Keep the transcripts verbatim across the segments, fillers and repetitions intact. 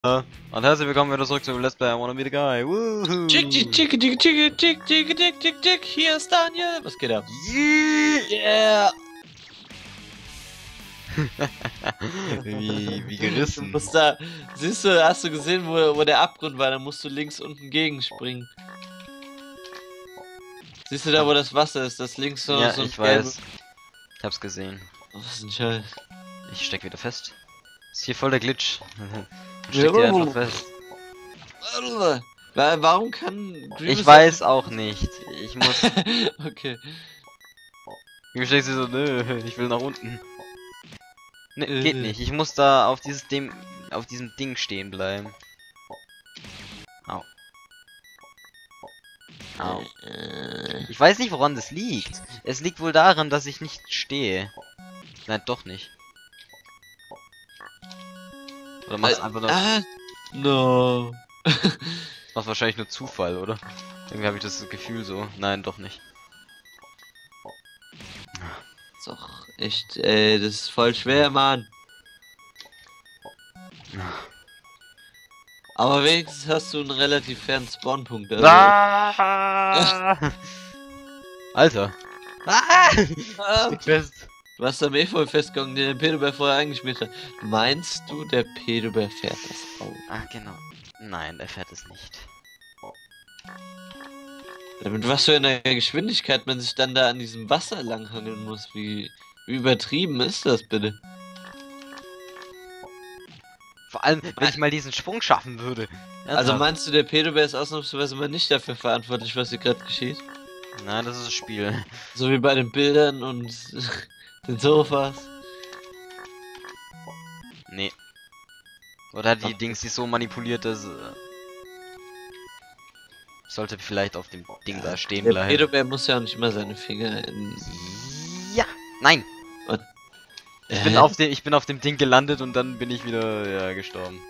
Und herzlich willkommen wieder zurück zu Let's Play I Wanna Be The Guy. Woohoo! Chick, chick, chick, chick, chick, chick, chick, chick, chick, chick, hier ist Daniel. Was geht ab? Yeah! wie, wie Du gerissen. musst da, siehst du, hast du gesehen, wo, wo der Abgrund war? Da musst du links unten gegenspringen. Siehst du da, wo das Wasser ist? Das links so, Ja, so ein ich gelbe- weiß. Ich hab's gesehen. Oh, was ist ein Scheiß? Ich steck wieder fest. Ist hier voll der Glitch. Ich steck dir einfach fest. Wa- Warum kann Dream Ich weiß auch nicht. Ich muss. Okay. Wie steckst du so? Nö, ich will nach unten. Ne, Äh. geht nicht. Ich muss da auf dieses Ding, auf diesem Ding stehen bleiben. Au. Au. Äh, Ich weiß nicht, woran das liegt. Es liegt wohl daran, dass ich nicht stehe. Nein, doch nicht. Oder machst äh, einfach nur. ah, no. Machst wahrscheinlich nur Zufall, oder? Irgendwie habe ich das Gefühl so. Nein, doch nicht. Doch, echt, ey, das ist voll schwer, Mann. Aber wenigstens hast du einen relativ fernen Spawnpunkt. Also, Ah! Alter. Ah! Ah, Steck fest. du hast am Efeu festgegangen, den der Pedobär vorher eingeschmiert hat. Meinst du, der Pedobär fährt das auch? Ah, genau. Nein, er fährt es nicht. Mit was für einer Geschwindigkeit man sich dann da an diesem Wasser langhangeln muss, wie, wie übertrieben ist das bitte? Vor allem, wenn ich mal diesen Sprung schaffen würde. Also Ernsthaft. meinst du, der Pedobär ist ausnahmsweise mal nicht dafür verantwortlich, was hier gerade geschieht? Nein, das ist das Spiel. So wie bei den Bildern und den Sofas. Nee. Oder hat die Dings die so manipuliert, dass... Äh, sollte vielleicht auf dem Ding da stehen Der bleiben. Pedobär muss ja auch nicht immer seine Finger in... Ja! Nein! Ich bin, Hä? auf dem, ich bin auf dem Ding gelandet und dann bin ich wieder ja, gestorben.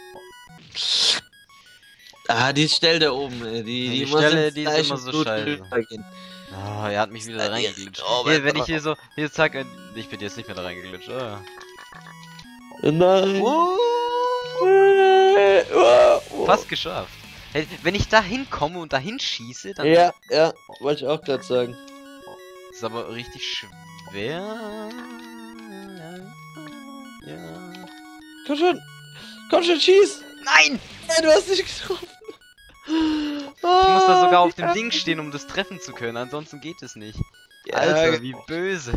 Ah, die Stelle da oben, ey, die, Ja, die muss Stelle, ins die ist gleiche immer so Blut scheiße. rübergehen. Ah, er hat mich wieder Ist da reingeglitscht. jetzt- oh, Hier, wenn Alter. ich hier so... Hier, zack, äh, ich bin jetzt nicht mehr da reingeglitscht. Ah. Nein. Oh, Oh, oh. fast geschafft. Hey, wenn ich da hinkomme und dahin schieße, dann Ja, ja, wollte ich auch gerade sagen. ist es aber richtig schwer. Ja. Komm schon! Komm schon, schieß! Nein! Nein, du hast nicht getroffen! Ich muss da sogar auf dem Ding stehen, um das treffen zu können, ansonsten geht es nicht. Ja, Alter, wie böse.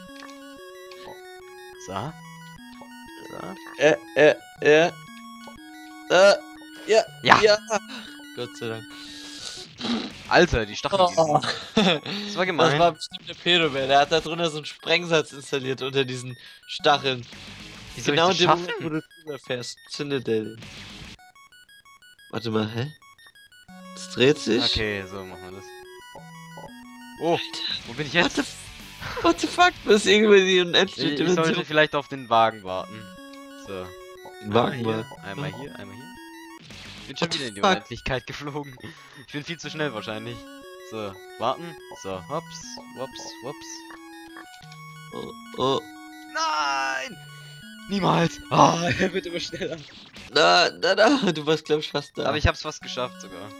So. So. Äh, äh, äh. Äh, ja, Ja. ja. Gott sei Dank. Alter, die Stacheln. Oh. Das war gemein. Das war bestimmt der Pedobär, der hat da drunter so einen Sprengsatz installiert unter diesen Stacheln. Wie soll Genau ich in das dem schaffen? Moment, wo du drüber fährst, zündet der den. Warte mal, hä? Das dreht sich. Okay, so machen wir das. Oh, wo bin ich What jetzt? the, f- what the fuck? Das ist irgendwie die unendliche Ich, ich sollte Dimension. vielleicht auf den Wagen warten. So. Den Wagen einmal mal. hier, einmal hier, einmal hier. Ich bin schon What the wieder in die fuck? Unendlichkeit geflogen. Ich bin viel zu schnell wahrscheinlich. So, warten. So, hops, wops, wops. Oh, oh. Nein! Niemals! Ah, er wird immer schneller. Na, na, na, du warst glaub ich fast da. Aber ich hab's fast geschafft sogar.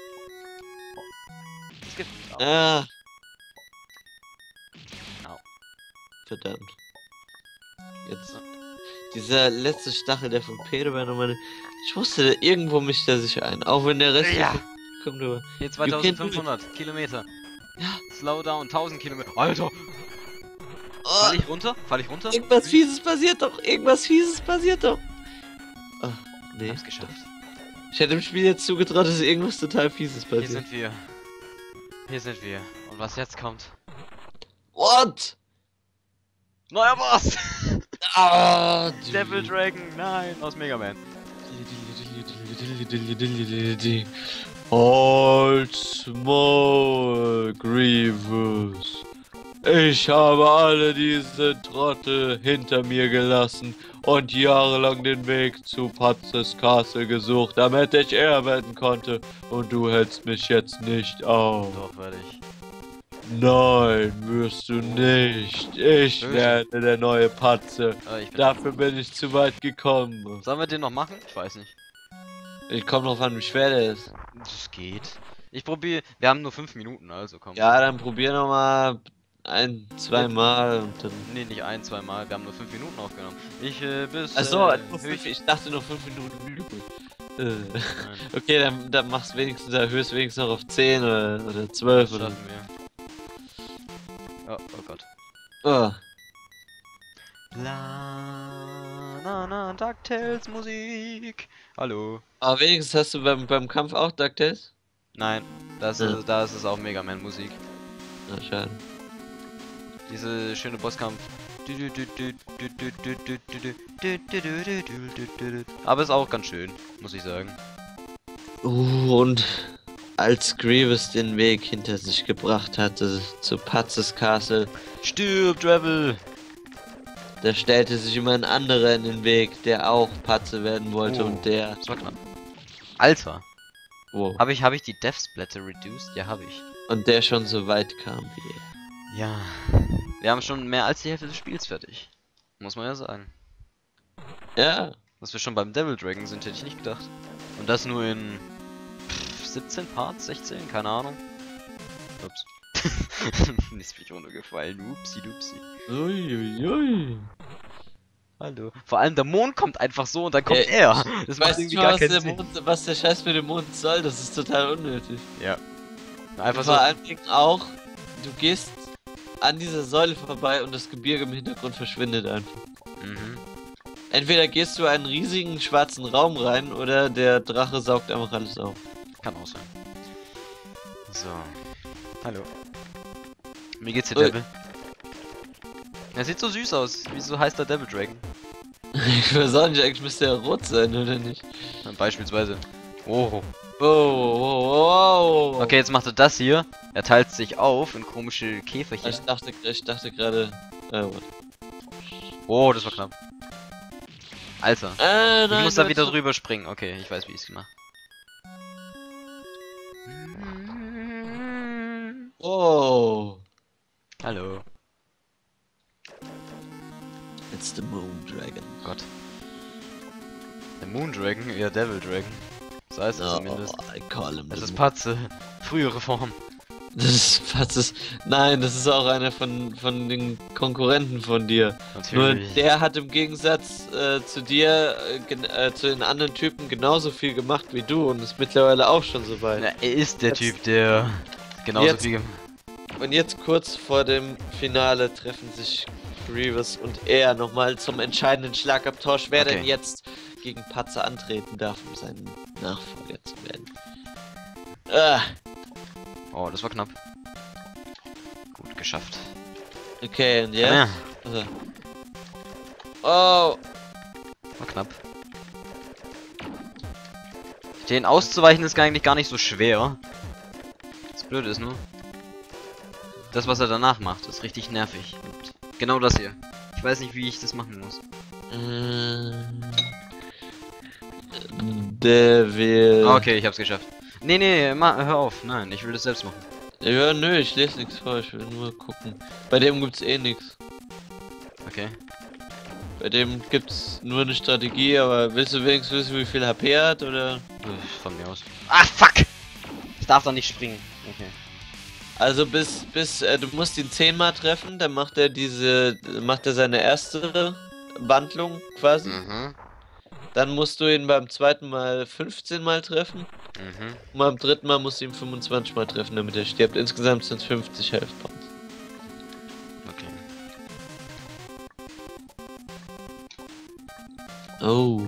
Es gibt... Oh. Ah. Au. Verdammt. Jetzt. Dieser letzte Stachel, der von Pedobär nochmal. Ich wusste, irgendwo mischt er sich ein. Auch wenn der Rest. Ja. Kommt rüber. Hier zweitausendfünfhundert Kilometer. Ja. Slow down, tausend Kilometer. Alter! Oh, Fall ich runter? Fall ich runter? irgendwas Fieses passiert doch. Irgendwas Fieses passiert doch. Oh, Ich nee. hab's geschafft. Ich hätte dem Spiel jetzt zugetraut, dass irgendwas total Fieses Hier passiert. sind wir. Hier sind wir. Und was jetzt kommt? What? Neuer Boss! Ah, Devil Dragon, nein, aus Mega Man. Halt's Maul, Grievous. Ich habe alle diese Trottel hinter mir gelassen und jahrelang den Weg zu Patzes Castle gesucht, damit ich er werden konnte. Und du hältst mich jetzt nicht auf. Doch, werde ich. Nein, wirst du nicht. Ich Böse. werde der neue Patze. Aber ich bin Dafür bin ich zu weit gekommen. Sollen wir den noch machen? Ich weiß nicht. Ich komme drauf an, wie schwer der ist. Das geht. Ich probiere. Wir haben nur fünf Minuten, also komm. Ja, dann probier noch mal ein, zwei Mal und dann. Nee, nicht ein, zwei Mal. Wir haben nur fünf Minuten aufgenommen. Ich äh, bis. Achso, äh, nur fünf, höchst- ich dachte nur fünf Minuten übrig. Äh, Nein, Okay, dann, dann machst wenigstens, erhöhst wenigstens noch auf zehn oder, oder zwölf das oder. schaffen wir. Oh, oh Gott. Oh. La na na DuckTales Musik. Hallo. Aber wenigstens hast du beim, beim Kampf auch DuckTales? Nein, das Ja. ist, da ist es auch Mega Man Musik. Na, schade. Diese schöne Bosskampf. Aber ist auch ganz schön, muss ich sagen. Uh, und als Grievous den Weg hinter sich gebracht hatte zu Patzes Castle, Stirb, Travel! da stellte sich immer ein anderer in den Weg, der auch Patze werden wollte Oh. und der. Das war knapp. Alter, Wow. habe ich, hab ich die Death Splatter reduced? Ja, habe ich. Und der schon so weit kam wie er. Ja. Wir haben schon mehr als die Hälfte des Spiels fertig. Muss man ja sagen. Ja. Dass wir schon beim Devil Dragon sind, hätte ich nicht gedacht. Und das nur in pff, siebzehn Parts, sechzehn, keine Ahnung. Ups. Ist mich runtergefallen. Upsi dupsi. Uiuiui. Hallo. Vor allem der Mond kommt einfach so und dann kommt Ja, er. Das macht Weißt irgendwie du, gar was keinen der, Sinn. Mond, was der Scheiß mit dem Mond soll? Das ist total unnötig. Ja. Einfach Vor so. allen Dingen auch, du gehst an dieser Säule vorbei und das Gebirge im Hintergrund verschwindet einfach. Mhm. Entweder gehst du einen riesigen schwarzen Raum rein oder der Drache saugt einfach alles auf. Kann auch sein. So. Hallo. Wie geht's dir, Ui. Devil? Er sieht so süß aus. Wieso heißt der Devil Dragon? Ich weiß auch nicht, eigentlich müsste er rot sein, oder nicht? Beispielsweise. Oh. Wow, wow, wow. Okay, jetzt macht er das hier. Er teilt sich auf in komische Käferchen. Ich dachte, ich dachte gerade. Äh, what? Oh, das war knapp. Alter. Äh, Ich nein, muss da du wieder hast- drüber springen. Okay, ich weiß, wie ich es gemacht. Oh. Hallo. It's the Moon Dragon. Gott. Der Moon Dragon, eher Devil Dragon. So heißt es Oh, zumindest. I call him Es the ist Moon. Patze. Frühere Form. Das ist, was ist. Nein, das ist auch einer von, von den Konkurrenten von dir. Nur Natürlich. der hat im Gegensatz äh, zu dir, äh, gen- äh, zu den anderen Typen genauso viel gemacht wie du und ist mittlerweile auch schon so weit. Na, er ist der Jetzt- Typ, der genauso jetzt- viel gemacht Und jetzt kurz vor dem Finale treffen sich Grievous und er nochmal zum entscheidenden Schlagabtausch, wer Okay. denn jetzt gegen Patze antreten darf, um sein Nachfolger zu werden. Ah, Oh, das war knapp. Gut, geschafft. okay, und Ja. jetzt? Also. Oh, War knapp. Den auszuweichen ist eigentlich gar nicht so schwer. Das Blöde ist nur, das, was er danach macht, ist richtig nervig. Und genau das hier. Ich weiß nicht, wie ich das machen muss. Ähm, Der will. Ah, okay, ich hab's geschafft. Nee, nee, ma, hör auf. Nein, ich will das selbst machen. Ja, nö, ich lese nichts vor, ich will nur gucken. Bei dem gibt's eh nichts. Okay. Bei dem gibt's nur eine Strategie, aber willst du wenigstens wissen, wie viel H P er hat, oder? Äh, Von mir aus. Ah, fuck! Ich darf da nicht springen. Okay. Also bis, bis, äh, du musst ihn zehnmal treffen, dann macht er diese, macht er seine erste Wandlung quasi. Mhm. Dann musst du ihn beim zweiten Mal fünfzehn Mal treffen. Mhm. Und beim dritten Mal musst du ihn fünfundzwanzig Mal treffen, damit er stirbt. Insgesamt sind es fünfzig Health Points. Okay. Oh.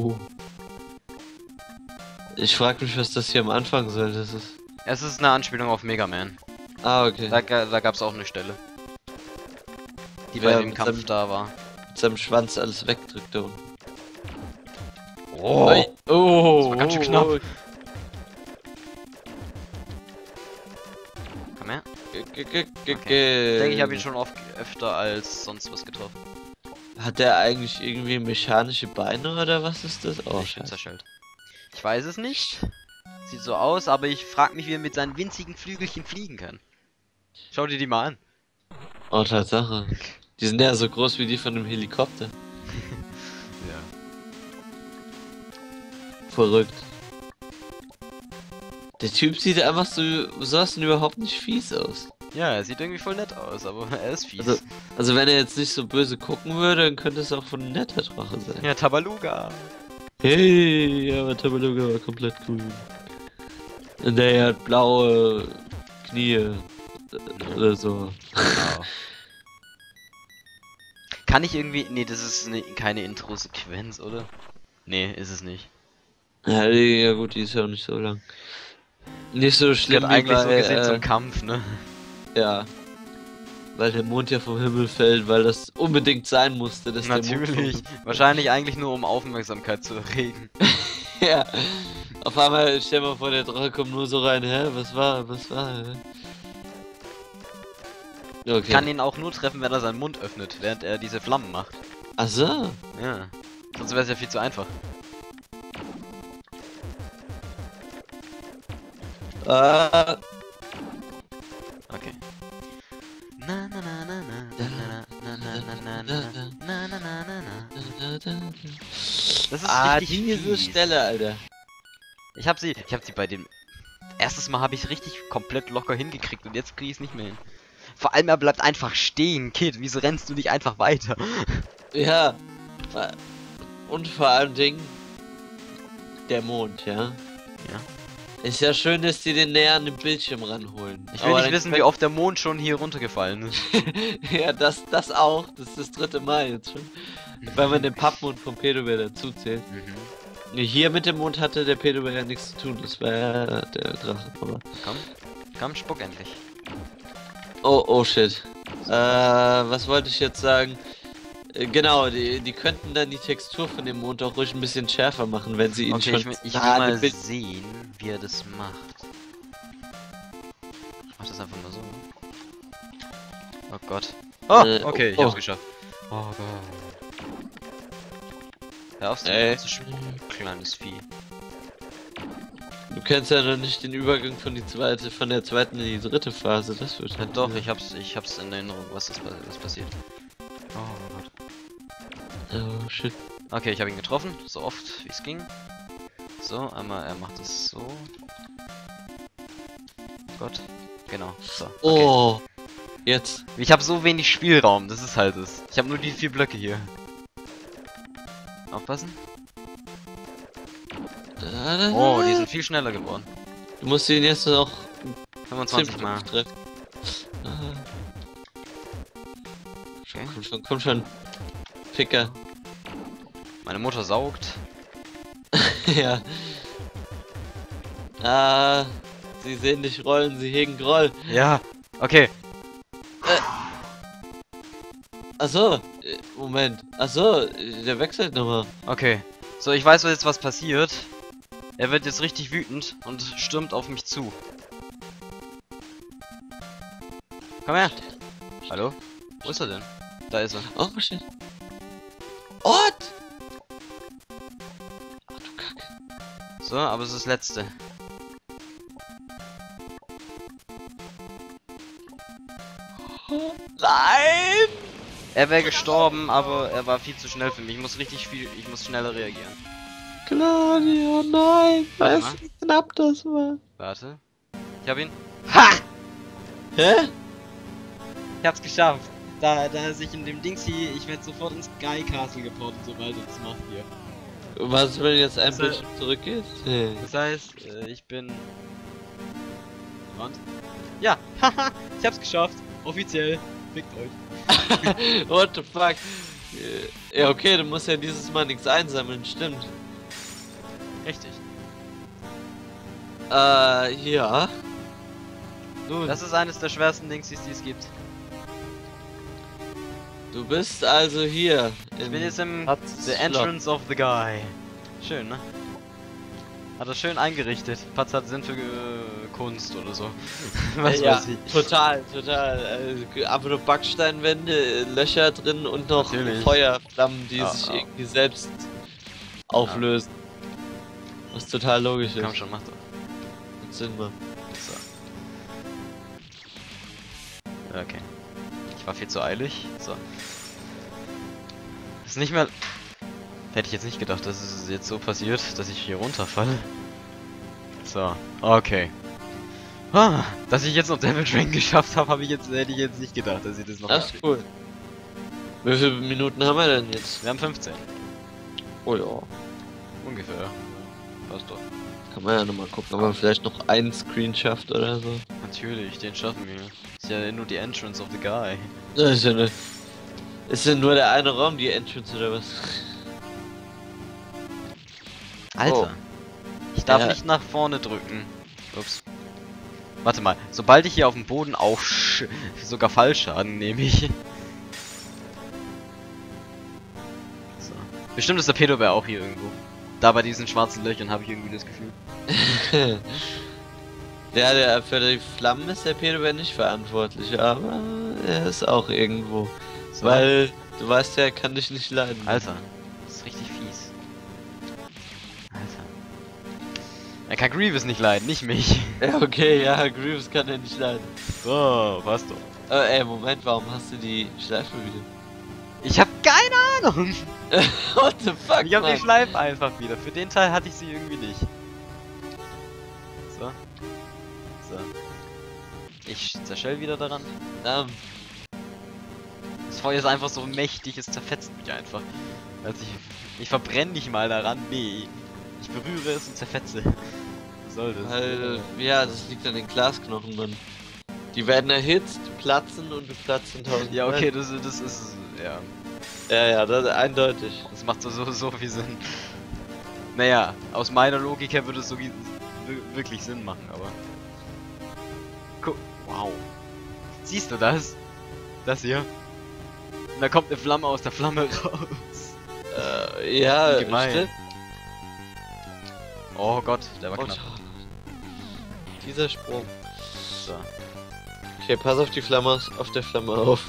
Ich frag mich, was das hier am Anfang soll. Das ist. Es ist eine Anspielung auf Mega Man. Ah, okay. Da, ga- da gab's auch eine Stelle. Die Ja, bei dem mit Kampf seinem- da war. Mit seinem Schwanz alles wegdrückt da unten. Oh! Ui. Oh, Das war ganz schön oh, knapp. oh. Komm her. G- g- g- Ich g- denke, ich habe ihn schon oft öfter als sonst was getroffen. Hat der eigentlich irgendwie mechanische Beine oder was ist das? Oh, ich bin scheiße. zerschellt. Ich weiß es nicht. Sieht so aus, aber ich frage mich, wie er mit seinen winzigen Flügelchen fliegen kann. Schau dir die mal an. Oh, Tatsache. Die sind ja so groß wie die von einem Helikopter. Ja. Verrückt. Der Typ sieht einfach so, sowas denn überhaupt nicht fies aus. Ja, er sieht irgendwie voll nett aus, aber er ist fies. Also, also wenn er jetzt nicht so böse gucken würde, dann könnte es auch von ein netter Drache sein. Ja, Tabaluga. Hey, aber Tabaluga war komplett grün. Und der hat blaue Knie. äh, Oder so. Genau. Kann ich irgendwie... Nee, das ist ne, keine Intro-Sequenz, oder? Nee, ist es nicht. Ja, die, ja gut, die ist ja auch nicht so lang. Nicht so schlimm Gehört wie eigentlich bei, so gesehen äh, zum Kampf, ne? ja. Weil der Mond ja vom Himmel fällt, weil das unbedingt sein musste, dass Natürlich. der Mond Wahrscheinlich eigentlich nur, um Aufmerksamkeit zu erregen. ja. Auf einmal, stell mal vor, der Drache kommt nur so rein, hä? Was war, was war, hä? Okay. Kann ihn auch nur treffen, wenn er seinen Mund öffnet, während er diese Flammen macht. Ach so. Ja. Sonst wäre es ja viel zu einfach. Äh, Okay. Na na na na na na na na na na na na na na. Das ist ah, richtig diese fies. Stelle, Alter. Ich hab sie, ich hab sie bei dem erstes Mal habe ich richtig komplett locker hingekriegt und jetzt krieg ich es nicht mehr hin. Vor allem er bleibt einfach stehen, Kid. Wieso rennst du nicht einfach weiter? Ja. Und vor allem Ding, der Mond, ja. Ja. Ist ja schön, dass die den näher an den Bildschirm ranholen. Ich will Aber nicht dann wissen, wie oft der Mond schon hier runtergefallen ist. ja, das, das auch. Das ist das dritte Mal jetzt schon. Weil man den Pappmond vom Pedobär dazu zählt. Mhm. Nee, hier mit dem Mond hatte der Pedobär ja nichts zu tun. Das war ja der Drache. Aber... Komm, komm, spuck endlich. Oh, oh shit. Äh, was wollte ich jetzt sagen? Äh, Genau, die, die könnten dann die Textur von dem Mond auch ruhig ein bisschen schärfer machen, wenn sie ihn Okay, schon ich will, ich will nah an mal dem Bild- sehen, wie er das macht. Ich mach das einfach mal so. Oh Gott. Oh, Äh, okay, ich oh. hab's geschafft. Oh Gott. Hör auf, Ey. zu spielen, kleines Vieh. Du kennst ja noch nicht den Übergang von die zweite, von der zweiten in die dritte Phase. Das wird Ja, halt doch, ich hab's, ich hab's in Erinnerung, was das was passiert. Oh Gott. Oh shit. Okay, ich habe ihn getroffen, so oft wie es ging. So, einmal, er macht es so. Gott, genau, so. Okay. Oh. Jetzt. Ich habe so wenig Spielraum, das ist halt es. Ich habe nur die vier Blöcke hier. Aufpassen. Oh, die sind viel schneller geworden. Du musst ihn jetzt noch fünfundzwanzig Mal. treffen. Ah, Okay. komm schon, komm schon. Ficker. Meine Mutter saugt. ja. Ah, sie sehen dich rollen, sie hegen Groll. Ja, okay. Achso, äh, Moment. Achso, äh, der wechselt nochmal. Okay. So, ich weiß jetzt, was passiert. Er wird jetzt richtig wütend und stürmt auf mich zu. Komm her. Hallo? Wo ist er denn? Da ist er. Oh shit. Ort! Ach du Kacke. So, aber es ist das letzte. Nein! Er wäre gestorben, aber er war viel zu schnell für mich. Ich muss richtig viel, ich muss schneller reagieren. Claudia, nein! Warte Weißt du, wie knapp das war? Warte. Ich hab ihn. Ha! Hä? Ich hab's geschafft. Da, da sich in dem Dings hier, ich werde sofort ins Sky Castle geportet, sobald du das machst hier. Was, wenn jetzt ein Das Bildschirm zurückgeht? Hey. Das heißt, äh, ich bin... Und? Ja, haha, ich hab's geschafft. Offiziell. Fickt euch. What the fuck? Äh, Ja, okay, du musst ja dieses Mal nichts einsammeln, stimmt. Richtig. Äh, ja. Nun, Das ist eines der schwersten Dings, die es gibt. du bist also hier. Ich bin jetzt im Patz The Schloss. Entrance of the Guy. Schön, ne? Hat er schön eingerichtet. Patz hat Sinn für äh, Kunst oder so. Was ja, weiß ich. total, total. Äh, aber nur Backsteinwände, äh, Löcher drin und noch Natürlich. Feuerflammen, die Ah, sich ah. irgendwie selbst auflösen. Was total logisch ist. Komm schon, mach doch. Macht Sinn macht. So. Okay. Ich war viel zu eilig. So. Ist nicht mehr... Hätte ich jetzt nicht gedacht, dass es jetzt so passiert, dass ich hier runterfalle. So, okay. Ah, dass ich jetzt noch Damage Rank geschafft habe, habe ich jetzt hätte ich jetzt nicht gedacht, dass ich das noch. Das ist cool. Wie viele Minuten haben wir denn jetzt? Wir haben fünfzehn. Oh ja. Ungefähr. Passt doch. Kann man ja nochmal gucken, ob man vielleicht noch einen Screen schafft oder so. Natürlich, den schaffen wir. Ist ja nur die Entrance of the Guy. Das ist ja ne. Ist denn nur der eine Raum die Entrance oder was? Alter. Oh. Ich darf Ja. nicht nach vorne drücken. Ups. Warte mal, sobald ich hier auf dem Boden aufsch... sogar Fallschaden nehme ich. So. Bestimmt ist der Pedobär auch hier irgendwo. Da bei diesen schwarzen Löchern habe ich irgendwie das Gefühl. Ja, der, für die Flammen ist der Pedobär nicht verantwortlich, aber er ist auch irgendwo. So. Weil, du weißt ja, er kann dich nicht leiden. Alter, das ist richtig fies. Alter. Er kann Grievous nicht leiden, nicht mich. Ja, okay, ja, Grievous kann er nicht leiden. So, passt doch. Äh, ey, Moment, warum hast du die Schleife wieder? Ich hab keine Ahnung. What the fuck, Ich hab die Mann? Schleife einfach wieder. Für den Teil hatte ich sie irgendwie nicht. So. So. Ich zerschell wieder daran. Ähm, Das Feuer ist einfach so mächtig, es zerfetzt mich einfach. Also ich, ich verbrenne nicht mal daran, nee. Ich berühre es und zerfetze. Was soll das? weil, ja, das liegt an den Glasknochen, Mann. Die werden erhitzt, platzen und du platzt in tausend. Ja, okay, das, das ist, ja, Ja, ja, das ist eindeutig. das macht so, so, so viel Sinn. Naja, aus meiner Logik her würde es so wi- wi- wirklich Sinn machen, aber... Guck, wow. Siehst du das? Das hier? Und da kommt eine Flamme aus der Flamme raus. Äh, ja, Wie gemein. stimmt. Oh Gott, der war Oh, knapp. dieser Sprung. So. Okay, pass auf die Flamme, aus- auf der Flamme auf.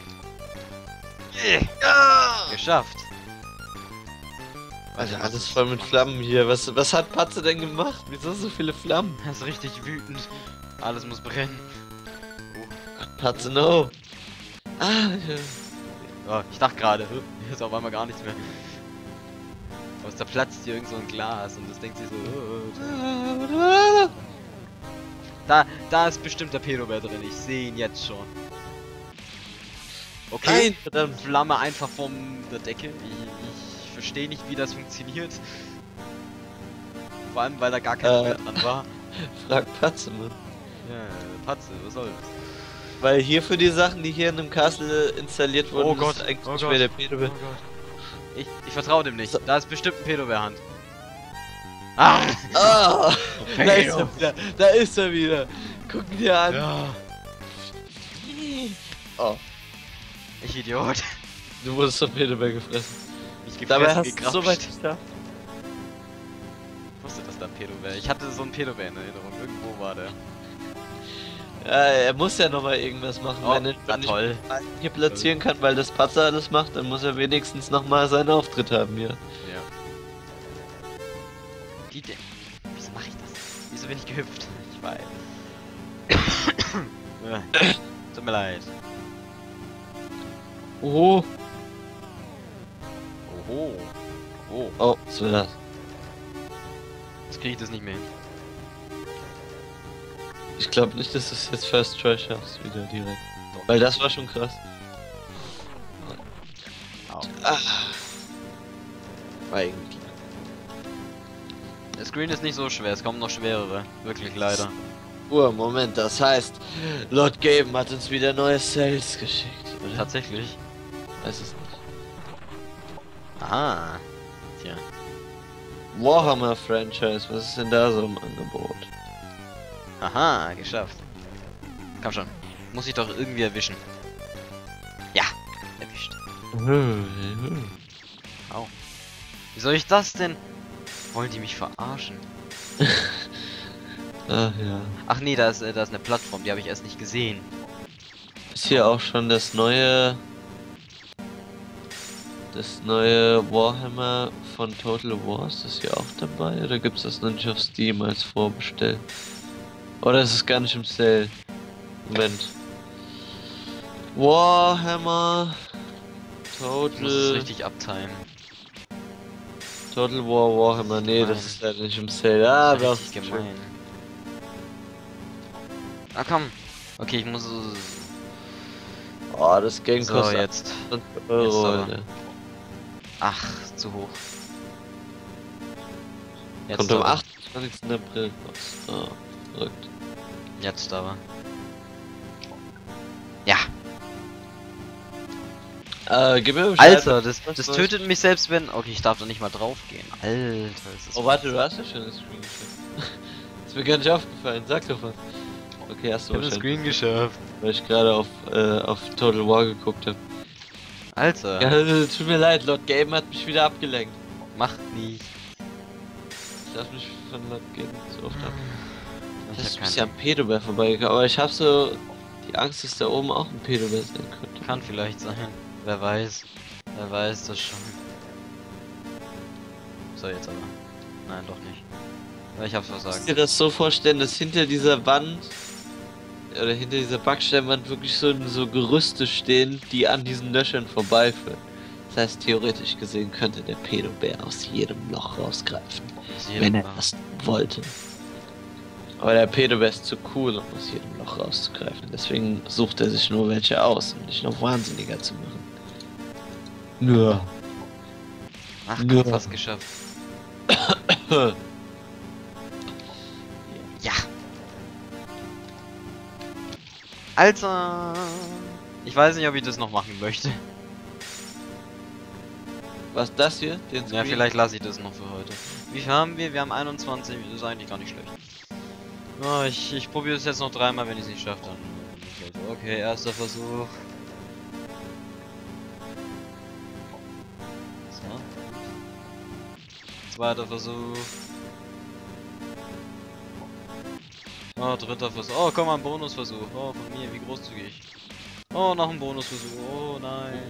Geschafft. Alter, was alles ist- voll mit Flammen hier. Was, was hat Patze denn gemacht? Wieso so viele Flammen? Er ist richtig wütend. Alles muss brennen. Patze, no. Ah, ja. Oh, ich dachte gerade, hä, hier ist auf einmal gar nichts mehr. Aus der platzt hier irgend so ein Glas und das denkt sich so. Oh, da, da ist bestimmt der Pedobär drin. Ich sehe ihn jetzt schon. Okay. Nein, verdammt. Flamme einfach von der Decke. Ich, ich verstehe nicht, wie das funktioniert. Vor allem, weil da gar kein Äh. Feuer dran war. Frag Patze, Mann. Ja, Patze, was soll das? Weil hier für die Sachen, die hier in dem Castle installiert wurden, Oh Gott, ist eigentlich oh nicht Gott. mehr der Pedobär. Ich, ich vertraue dem nicht. So. Da ist bestimmt ein Pedobär-Hand. Ah! Ah, da ist Pedo. er wieder. Da ist er wieder. Guck ihn dir an. Ja. Oh, Ich Idiot. du wurdest vom Pedobär gefressen. Ich Dabei gefressen, hast du gegrapscht. so weit geschafft. Ich wusste, dass da ein Pedobär. Ich hatte so einen Pedobär in Erinnerung. Irgendwo war der. Ja, er muss ja nochmal irgendwas machen. Oh, Wenn er na nicht toll. hier platzieren kann, weil das Patzer alles macht, dann muss er wenigstens nochmal seinen Auftritt haben hier. Ja. Die De Wieso mache ich das? Wieso bin ich gehüpft? Ich weiß. Ja. Tut mir leid. Oho. Oho. Oh, Oh, was war das? jetzt kriege ich das nicht mehr hin. Ich glaube nicht, dass du es jetzt First Try schaffst, wieder direkt. Doch. Weil das war schon krass. Au. Ah. Eigentlich. Der Screen ist nicht so schwer, es kommen noch schwerere. Wirklich leider. Oh, Moment, das heißt, Lord Gaben hat uns wieder neue Sales geschickt, oder? Tatsächlich. Weiß es nicht. Aha. Tja. Warhammer Franchise, was ist denn da so im Angebot? Aha, geschafft. Komm schon. Muss ich doch irgendwie erwischen. Ja, erwischt. Au. Wie soll ich das denn? Wollen die mich verarschen? Ach ja. Ach nee, da ist, äh, da ist eine Plattform, die habe ich erst nicht gesehen. Ist hier auch schon das neue... Das neue Warhammer von Total War, ist das hier auch dabei? Oder gibt es das noch nicht auf Steam als Vorbestell? Oder ist es gar nicht im Sale? Moment. Warhammer... Ich muss es Total... richtig abtimen. Total War Warhammer, nee, das Gemein. ist leider nicht im Sale. Ah, Das ist das richtig ist gemein. Ah, komm. Okay, ich muss... Oh, das Game So, kostet jetzt. Euro, Jetzt aber. Alter. Ach, zu hoch. Jetzt Kommt am aber. achtundzwanzigsten April raus. Oh, verrückt. Jetzt aber. Ja. Äh, gib mir Bescheid. Alter, das, was das Neues. tötet mich selbst, wenn... Okay, ich darf da nicht mal drauf gehen. Alter, ist das... Oh, warte, du hast ja schon das Screen geschafft. Ist mir gar nicht aufgefallen, sag doch mal. Okay, hast du Ich hab das wahrscheinlich. Screen geschafft. Weil ich gerade auf, äh, auf Total War geguckt habe. Alter, Ja, tut mir leid, Lord Game hat mich wieder abgelenkt. mach nicht. Ich lass mich von Lord Game so oft ab. Ich Das hab ist ein keinen bisschen am Pedobär vorbeigekommen, aber ich habe so die Angst, dass da oben auch ein Pedobär sein könnte. Kann vielleicht sein. Wer weiß. Wer weiß das schon. So, jetzt aber. Nein, doch nicht. Ja, ich hab's Musst versagt. dir das so vorstellen, dass hinter dieser Wand oder hinter dieser Backsteinwand wirklich so, so Gerüste stehen, die an diesen Löchern vorbeiführen. Das heißt, theoretisch gesehen könnte der Pedobär aus jedem Loch rausgreifen, wenn er das wollte. Aber der Pedobär ist zu cool, um aus jedem Loch rauszugreifen. Deswegen sucht er sich nur welche aus, um dich noch wahnsinniger zu machen. Ja. Ach, Ja. komm, fast geschafft. Ja. Alter. Ich weiß nicht, ob ich das noch machen möchte. Was das hier? Den Ja, Screen? vielleicht lasse ich das noch für heute. Wie viel haben wir? Wir haben einundzwanzig. Das ist eigentlich gar nicht schlecht. Oh, ich ich probiere es jetzt noch dreimal. Wenn ich es nicht schaffe, dann. äh, Okay, erster Versuch. So. Zweiter Versuch. Oh, dritter Versuch. Oh, komm mal, ein Bonusversuch. Oh, von mir, wie großzügig. Oh, noch ein Bonusversuch. Oh, nein.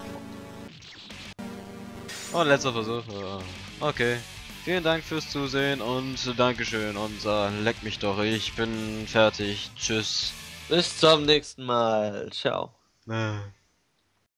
Oh, letzter Versuch. Oh. Okay. Vielen Dank fürs Zusehen und Dankeschön und äh, leck mich doch. Ich bin fertig. Tschüss. Bis zum nächsten Mal. Ciao. Äh.